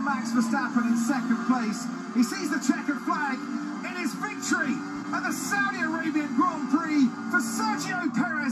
Max Verstappen in second place. He sees the checkered flag in his victory at the Saudi Arabian